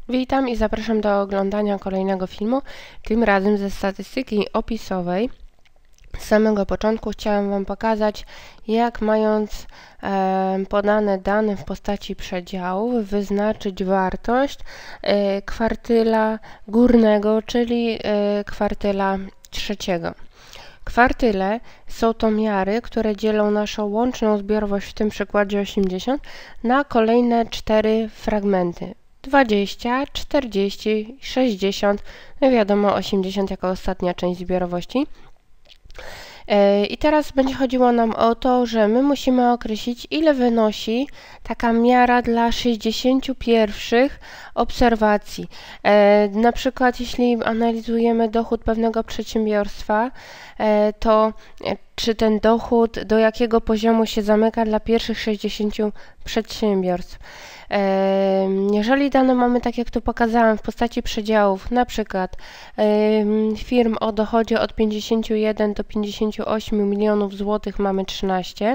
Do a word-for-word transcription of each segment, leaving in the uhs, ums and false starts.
Witam i zapraszam do oglądania kolejnego filmu, tym razem ze statystyki opisowej. Z samego początku chciałam Wam pokazać, jak mając e, podane dane w postaci przedziałów wyznaczyć wartość e, kwartyla górnego, czyli e, kwartyla trzeciego. Kwartyle są to miary, które dzielą naszą łączną zbiorowość, w tym przykładzie osiemdziesiąt, na kolejne cztery fragmenty. dwadzieścia, czterdzieści, sześćdziesiąt, no wiadomo, osiemdziesiąt jako ostatnia część zbiorowości. I teraz będzie chodziło nam o to, że my musimy określić, ile wynosi taka miara dla sześćdziesięciu pierwszych obserwacji. Na przykład jeśli analizujemy dochód pewnego przedsiębiorstwa, to czy ten dochód do jakiego poziomu się zamyka dla pierwszych sześćdziesięciu przedsiębiorstw. Jeżeli dane mamy tak, jak tu pokazałam, w postaci przedziałów, na przykład firm o dochodzie od pięćdziesięciu jeden do pięćdziesięciu ośmiu milionów złotych mamy trzynaście,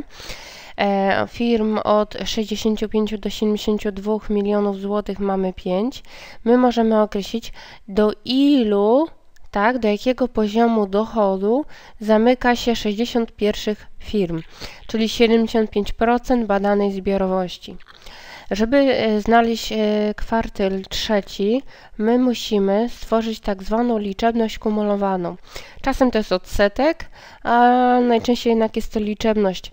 firm od sześćdziesięciu pięciu do siedemdziesięciu dwóch milionów złotych mamy pięć, my możemy określić, do ilu, tak, do jakiego poziomu dochodu zamyka się sześćdziesiąt pierwszych firm, czyli siedemdziesiąt pięć procent badanej zbiorowości. Żeby znaleźć kwartyl trzeci, my musimy stworzyć tak zwaną liczebność kumulowaną. Czasem to jest odsetek, a najczęściej jednak jest to liczebność.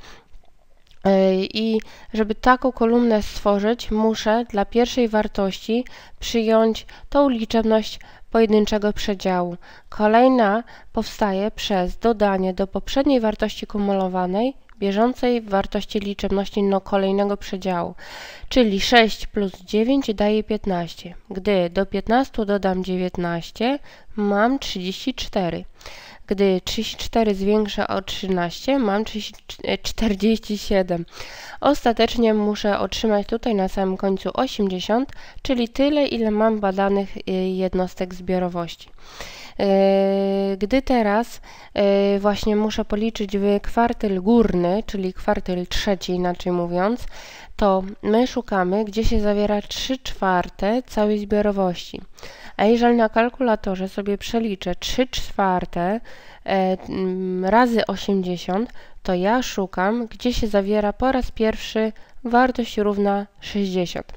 I żeby taką kolumnę stworzyć, muszę dla pierwszej wartości przyjąć tą liczebność pojedynczego przedziału. Kolejna powstaje przez dodanie do poprzedniej wartości kumulowanej bieżącej wartości liczebności no kolejnego przedziału, czyli sześć plus dziewięć daje piętnaście. Gdy do piętnastu dodam dziewiętnaście, mam trzydzieści cztery. Gdy trzydzieści cztery zwiększę o trzynaście, mam czterdzieści siedem. Ostatecznie muszę otrzymać tutaj na samym końcu osiemdziesiąt, czyli tyle, ile mam badanych jednostek zbiorowości. Gdy teraz właśnie muszę policzyć kwartyl górny, czyli kwartyl trzeci, inaczej mówiąc, to my szukamy, gdzie się zawiera trzy czwarte całej zbiorowości. A jeżeli na kalkulatorze sobie przeliczę trzy czwarte razy osiemdziesiąt, to ja szukam, gdzie się zawiera po raz pierwszy wartość równa sześćdziesiąt.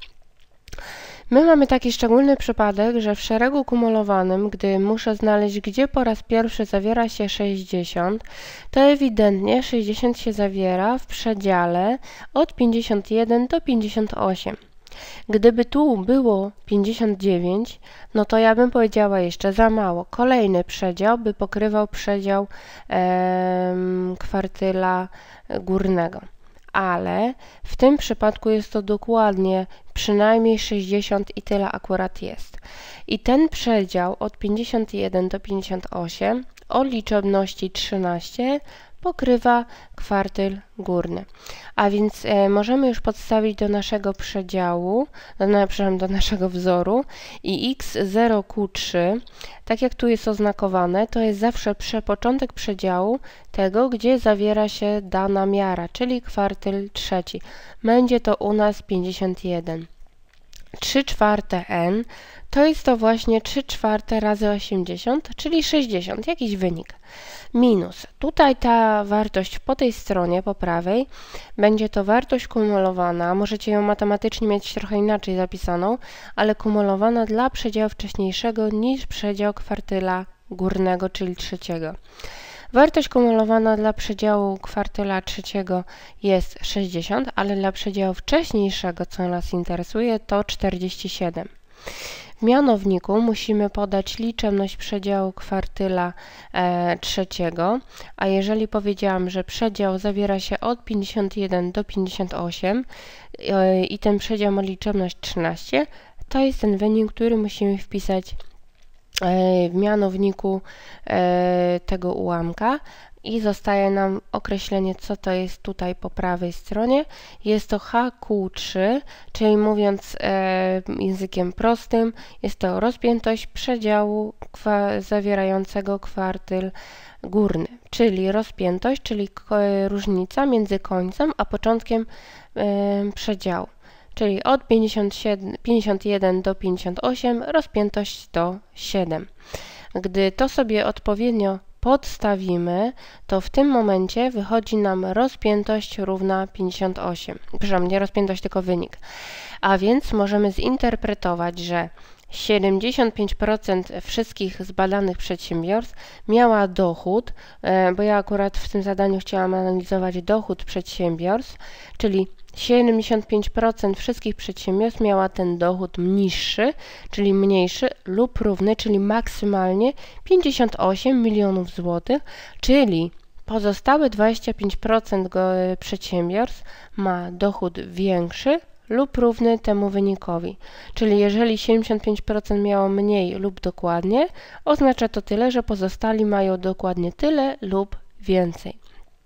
My mamy taki szczególny przypadek, że w szeregu kumulowanym, gdy muszę znaleźć, gdzie po raz pierwszy zawiera się sześćdziesiąt, to ewidentnie sześćdziesiąt się zawiera w przedziale od pięćdziesiąt jeden do pięćdziesięciu ośmiu. Gdyby tu było pięćdziesiąt dziewięć, no to ja bym powiedziała jeszcze za mało. Kolejny przedział by pokrywał przedział em, kwartyla górnego. Ale w tym przypadku jest to dokładnie przynajmniej sześćdziesiąt i tyle akurat jest. I ten przedział od pięćdziesiąt jeden do pięćdziesięciu ośmiu o liczebności trzynaście pokrywa kwartyl górny. A więc e, możemy już podstawić do naszego przedziału, do, na, przepraszam, do naszego wzoru i x zero Q trzy, tak jak tu jest oznakowane, to jest zawsze przepoczątek przedziału tego, gdzie zawiera się dana miara, czyli kwartyl trzeci. Będzie to u nas pięćdziesiąt jeden. trzy czwarte n to jest to właśnie trzy czwarte razy osiemdziesiąt, czyli sześćdziesiąt, jakiś wynik. Minus. Tutaj ta wartość po tej stronie, po prawej, będzie to wartość kumulowana. Możecie ją matematycznie mieć trochę inaczej zapisaną, ale kumulowana dla przedziału wcześniejszego niż przedział kwartyla górnego, czyli trzeciego. Wartość kumulowana dla przedziału kwartyla trzeciego jest sześćdziesiąt, ale dla przedziału wcześniejszego, co nas interesuje, to czterdzieści siedem. W mianowniku musimy podać liczebność przedziału kwartyla e, trzeciego, a jeżeli powiedziałam, że przedział zawiera się od pięćdziesiąt jeden do pięćdziesięciu ośmiu e, i ten przedział ma liczebność trzynaście, to jest ten wynik, który musimy wpisać w mianowniku tego ułamka i zostaje nam określenie, co to jest tutaj po prawej stronie. Jest to H Q trzy, czyli mówiąc językiem prostym, jest to rozpiętość przedziału zawierającego kwartyl górny, czyli rozpiętość, czyli różnica między końcem a początkiem przedziału. czyli od pięćdziesiąt jeden do pięćdziesiąt osiem, rozpiętość do siedem. Gdy to sobie odpowiednio podstawimy, to w tym momencie wychodzi nam rozpiętość równa pięćdziesiąt osiem. Przepraszam, nie rozpiętość, tylko wynik. A więc możemy zinterpretować, że siedemdziesiąt pięć procent wszystkich zbadanych przedsiębiorstw miała dochód, bo ja akurat w tym zadaniu chciałam analizować dochód przedsiębiorstw, czyli siedemdziesiąt pięć procent wszystkich przedsiębiorstw miała ten dochód niższy, czyli mniejszy lub równy, czyli maksymalnie pięćdziesiąt osiem milionów złotych, czyli pozostałe dwadzieścia pięć procent przedsiębiorstw ma dochód większy lub równy temu wynikowi. Czyli jeżeli siedemdziesiąt pięć procent miało mniej lub dokładnie, oznacza to tyle, że pozostali mają dokładnie tyle lub więcej.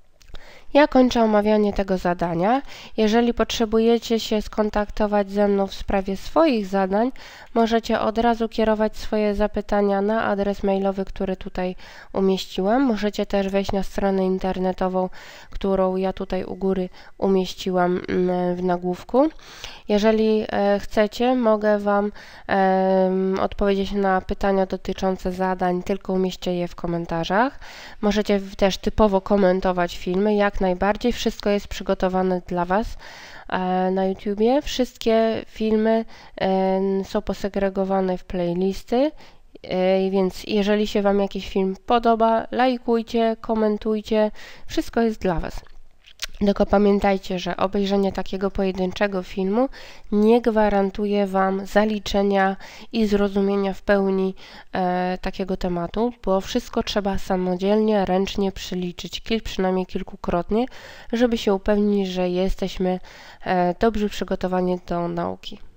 Ja kończę omawianie tego zadania. Jeżeli potrzebujecie się skontaktować ze mną w sprawie swoich zadań, możecie od razu kierować swoje zapytania na adres mailowy, który tutaj umieściłam. Możecie też wejść na stronę internetową, którą ja tutaj u góry umieściłam w nagłówku. Jeżeli e, chcecie, mogę Wam e, odpowiedzieć na pytania dotyczące zadań, tylko umieśćcie je w komentarzach. Możecie też typowo komentować filmy, jak najbardziej. Wszystko jest przygotowane dla Was e, na YouTubie. Wszystkie filmy e, są posegregowane w playlisty, e, więc jeżeli się Wam jakiś film podoba, lajkujcie, komentujcie. Wszystko jest dla Was. Tylko pamiętajcie, że obejrzenie takiego pojedynczego filmu nie gwarantuje Wam zaliczenia i zrozumienia w pełni e, takiego tematu, bo wszystko trzeba samodzielnie, ręcznie przeliczyć, kil, przynajmniej kilkukrotnie, żeby się upewnić, że jesteśmy e, dobrze przygotowani do nauki.